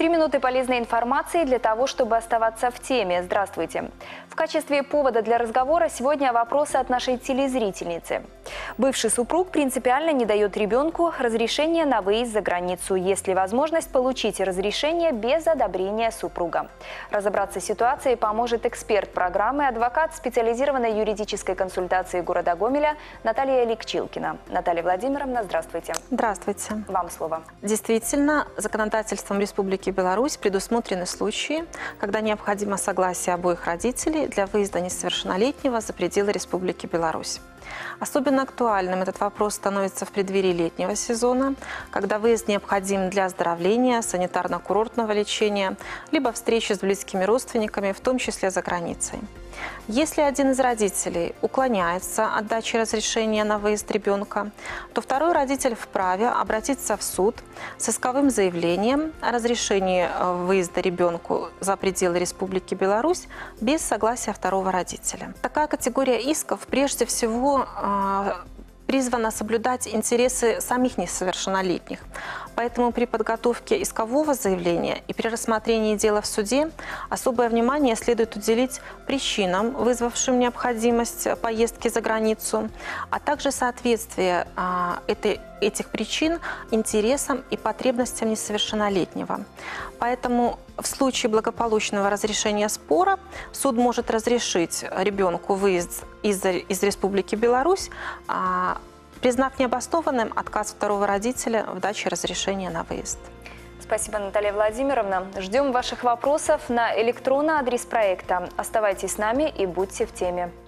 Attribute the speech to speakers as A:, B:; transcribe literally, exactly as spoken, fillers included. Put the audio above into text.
A: Три минуты полезной информации для того, чтобы оставаться в теме. Здравствуйте. В качестве повода для разговора сегодня вопросы от нашей телезрительницы. Бывший супруг принципиально не дает ребенку разрешения на выезд за границу, есть ли возможность получить разрешение без одобрения супруга. Разобраться с ситуацией поможет эксперт программы, адвокат специализированной юридической консультации города Гомеля Наталья Ликчилкина. Наталья Владимировна, здравствуйте.
B: Здравствуйте.
A: Вам слово.
B: Действительно, законодательством Республики Беларусь предусмотрены случаи, когда необходимо согласие обоих родителей для выезда несовершеннолетнего за пределы Республики Беларусь. Особенно актуальным этот вопрос становится в преддверии летнего сезона, когда выезд необходим для оздоровления, санитарно-курортного лечения, либо встречи с близкими родственниками, в том числе за границей. Если один из родителей уклоняется от дачи разрешения на выезд ребенка, то второй родитель вправе обратиться в суд с исковым заявлением о разрешении выезда ребенку за пределы Республики Беларусь без согласия второго родителя. Такая категория исков прежде всего призвана соблюдать интересы самих несовершеннолетних. Поэтому при подготовке искового заявления и при рассмотрении дела в суде особое внимание следует уделить причинам, вызвавшим необходимость поездки за границу, а также соответствие а, этой, этих причин интересам и потребностям несовершеннолетнего. Поэтому в случае благополучного разрешения спора суд может разрешить ребенку выезд из, из Республики Беларусь, а, признав необоснованным отказ второго родителя в даче разрешения на выезд.
A: Спасибо, Наталья Владимировна. Ждем ваших вопросов на электронный адрес проекта. Оставайтесь с нами и будьте в теме.